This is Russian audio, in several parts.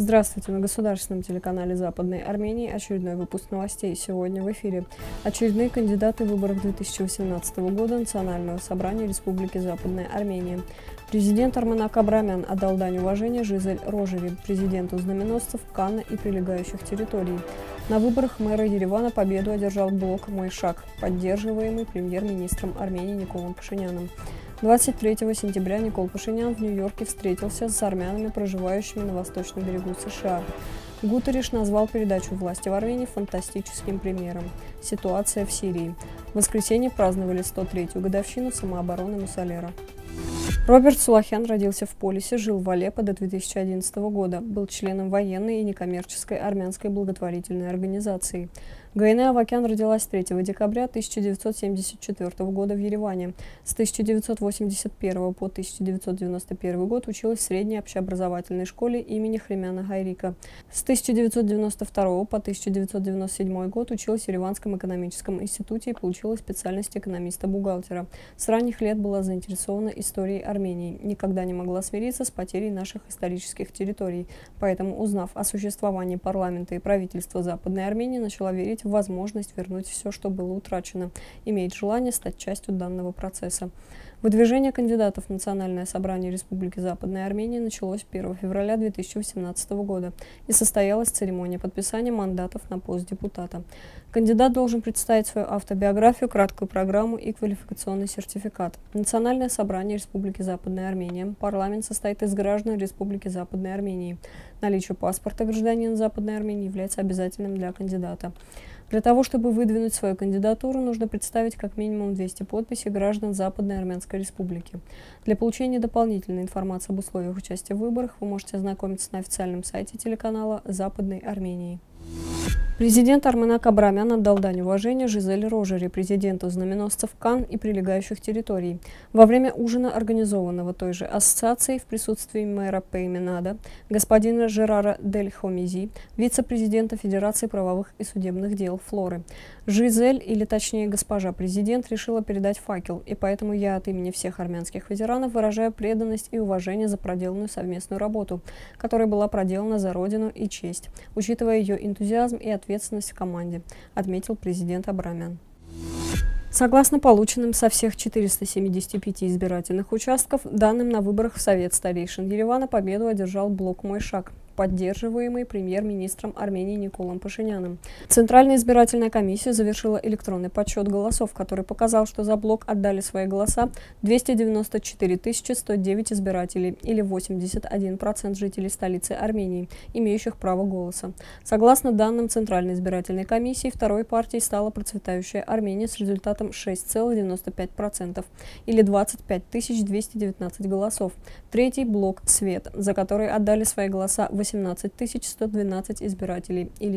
Здравствуйте! На государственном телеканале Западной Армении очередной выпуск новостей. Сегодня в эфире очередные кандидаты в выборах 2018 года Национального собрания Республики Западная Армения. Президент Арменак Абрамян отдал дань уважения Жизель Рожери, президенту знаменосцев Канна и прилегающих территорий. На выборах мэра Еревана победу одержал блок «Мой шаг», поддерживаемый премьер-министром Армении Николом Пашиняном. 23 сентября Никол Пашинян в Нью-Йорке встретился с армянами, проживающими на восточном берегу США. Гутерриш назвал передачу власти в Армении фантастическим примером. Ситуация в Сирии. В воскресенье праздновали 103-ю годовщину самообороны Мусалера. Роберт Сулахян родился в Полисе, жил в Алеппо до 2011 года, был членом военной и некоммерческой армянской благотворительной организации. Гайне Авакян родилась 3 декабря 1974 года в Ереване. С 1981 по 1991 год училась в средней общеобразовательной школе имени Хремяна Гайрика. С 1992 по 1997 год училась в Ереванском экономическом институте и получила специальность экономиста-бухгалтера. С ранних лет была заинтересована историей Армении, никогда не могла смириться с потерей наших исторических территорий. Поэтому, узнав о существовании парламента и правительства Западной Армении, начала верить в возможность вернуть все, что было утрачено, имеет желание стать частью данного процесса. Выдвижение кандидатов в Национальное собрание Республики Западная Армения началось 1 февраля 2018 года и состоялась церемония подписания мандатов на пост депутата. Кандидат должен представить свою автобиографию, краткую программу и квалификационный сертификат. Национальное собрание Республики Западная Армения. Парламент состоит из граждан Республики Западной Армении. Наличие паспорта гражданина Западной Армении является обязательным для кандидата. Для того, чтобы выдвинуть свою кандидатуру, нужно представить как минимум 200 подписей граждан Западной Армянской Республики. Для получения дополнительной информации об условиях участия в выборах вы можете ознакомиться на официальном сайте телеканала Западной Армении. Президент Арменак Абрамян отдал дань уважения Жизель Рожери, президенту знаменосцев Кан и прилегающих территорий. Во время ужина, организованного той же ассоциацией в присутствии мэра Пейменада, господина Жерара Дель Хомизи, вице-президента Федерации правовых и судебных дел Флоры. Жизель, или точнее госпожа президент, решила передать факел, и поэтому я от имени всех армянских ветеранов выражаю преданность и уважение за проделанную совместную работу, которая была проделана за Родину и честь, учитывая ее энтузиазм и ответственность в команде, отметил президент Абрамян. Согласно полученным со всех 475 избирательных участков данным на выборах в Совет старейшин Еревана победу одержал блок «Мой шаг», поддерживаемый премьер-министром Армении Николом Пашиняном. Центральная избирательная комиссия завершила электронный подсчет голосов, который показал, что за блок отдали свои голоса 294 109 избирателей, или 81% жителей столицы Армении, имеющих право голоса. Согласно данным Центральной избирательной комиссии, второй партией стала процветающая Армения с результатом 6,95%, или 25 219 голосов. Третий блок «Свет», за который отдали свои голоса 18 112 избирателей, или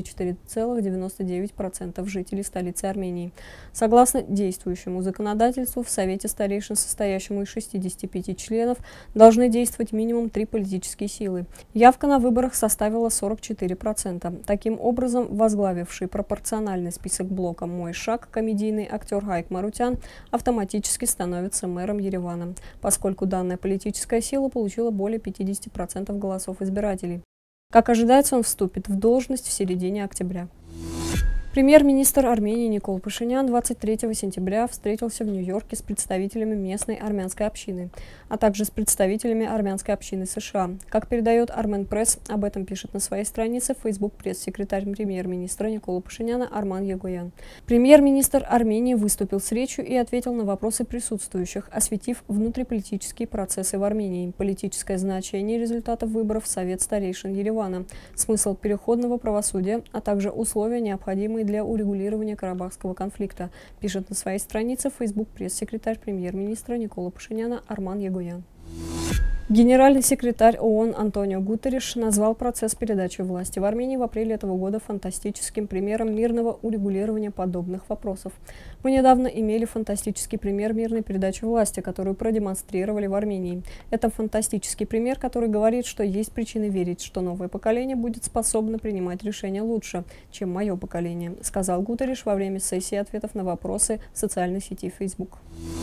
4,99% жителей столицы Армении. Согласно действующему законодательству, в Совете старейшин, состоящему из 65 членов, должны действовать минимум 3 политические силы. Явка на выборах составила 44%. Таким образом, возглавивший пропорциональный список блока «Мой шаг» комедийный актер Хайк Марутян автоматически становится мэром Еревана, поскольку данная политическая сила получила более 50% голосов избирателей. Как ожидается, он вступит в должность в середине октября. Премьер-министр Армении Никол Пашинян 23 сентября встретился в Нью-Йорке с представителями местной армянской общины, а также с представителями армянской общины США. Как передает Армен Пресс, об этом пишет на своей странице в Facebook пресс-секретарь премьер-министра Никола Пашиняна Арман Егоян. Премьер-министр Армении выступил с речью и ответил на вопросы присутствующих, осветив внутриполитические процессы в Армении, политическое значение результатов выборов в Совет старейшин Еревана, смысл переходного правосудия, а также условия, необходимые для урегулирования карабахского конфликта, пишет на своей странице в Facebook пресс-секретарь премьер-министра Никола Пашиняна Арман Егоян. Генеральный секретарь ООН Антонио Гутерриш назвал процесс передачи власти в Армении в апреле этого года фантастическим примером мирного урегулирования подобных вопросов. Мы недавно имели фантастический пример мирной передачи власти, которую продемонстрировали в Армении. Это фантастический пример, который говорит, что есть причины верить, что новое поколение будет способно принимать решения лучше, чем мое поколение, сказал Гутерриш во время сессии ответов на вопросы в социальной сети Facebook.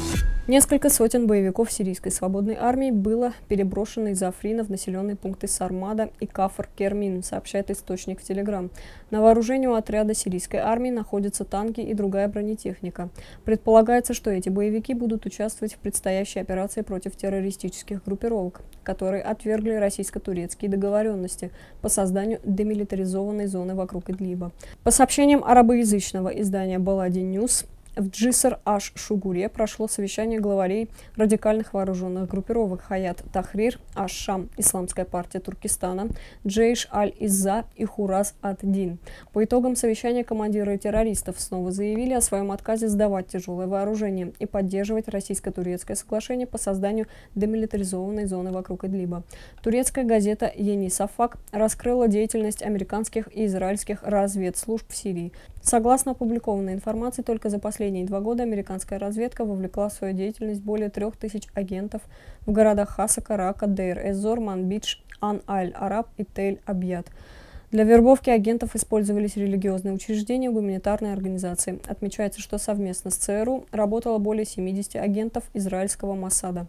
Несколько сотен боевиков сирийской свободной армии было переброшено из Африна в населенные пункты Сармада и Кафр-Кермин, сообщает источник в Телеграм. На вооружении у отряда сирийской армии находятся танки и другая бронетехника. Предполагается, что эти боевики будут участвовать в предстоящей операции против террористических группировок, которые отвергли российско-турецкие договоренности по созданию демилитаризованной зоны вокруг Идлиба. По сообщениям арабоязычного издания «Балади Ньюс», в Джиср-аш-Шугуре прошло совещание главарей радикальных вооруженных группировок Хаят Тахрир, Аш-Шам, Исламская партия Туркестана, Джейш аль-Изза и Хурас ад-Дин. По итогам совещания командиры террористов снова заявили о своем отказе сдавать тяжелое вооружение и поддерживать российско-турецкое соглашение по созданию демилитаризованной зоны вокруг Идлиба. Турецкая газета «Ени Сафак» раскрыла деятельность американских и израильских разведслужб в Сирии. Согласно опубликованной информации, только за последние 2 года американская разведка вовлекла в свою деятельность более 3000 агентов в городах Хасака, Рака, Дейр-эз-Зор, Манбидж, Ан-аль-Араб и Тель-Абьяд. Для вербовки агентов использовались религиозные учреждения и гуманитарные организации. Отмечается, что совместно с ЦРУ работало более 70 агентов израильского Моссада.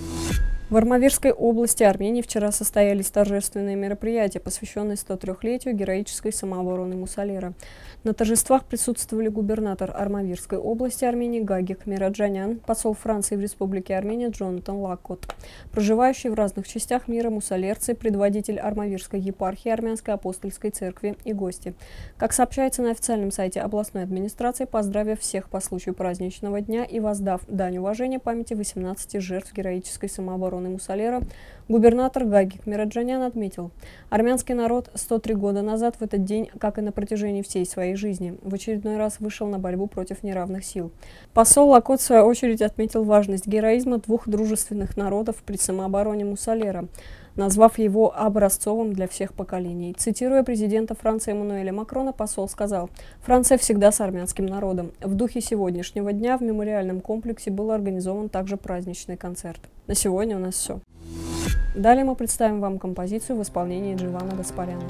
В Армавирской области Армении вчера состоялись торжественные мероприятия, посвященные 103-летию героической самообороны Мусалера. На торжествах присутствовали губернатор Армавирской области Армении Гагик Мираджанян, посол Франции в Республике Армения Джонатан Лаккот, проживающие в разных частях мира мусалерцы, предводитель Армавирской епархии Армянской апостольской церкви и гости. Как сообщается на официальном сайте областной администрации, поздравив всех по случаю праздничного дня и воздав дань уважения памяти 18 жертв героической самообороны Мусалера, губернатор Гагик Мираджанян отметил: армянский народ 103 года назад в этот день, как и на протяжении всей своей жизни, в очередной раз вышел на борьбу против неравных сил. Посол Лакот, в свою очередь, отметил важность героизма 2 дружественных народов при самообороне Мусалера, назвав его образцовым для всех поколений. Цитируя президента Франции Эммануэля Макрона, посол сказал: «Франция всегда с армянским народом. В духе сегодняшнего дня в мемориальном комплексе был организован также праздничный концерт». На сегодня у нас все. Далее мы представим вам композицию в исполнении Дживана Гаспаряна.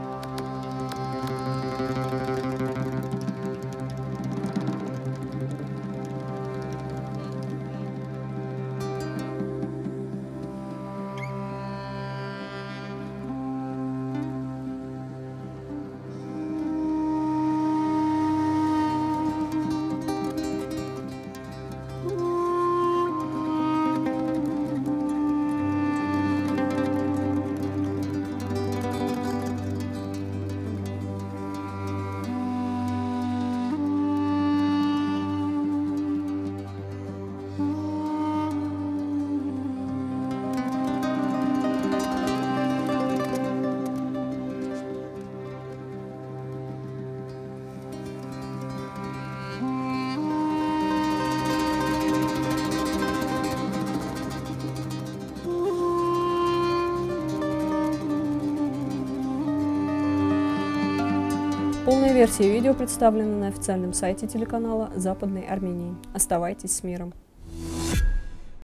Полная версия видео представлена на официальном сайте телеканала Западной Армении. Оставайтесь с миром!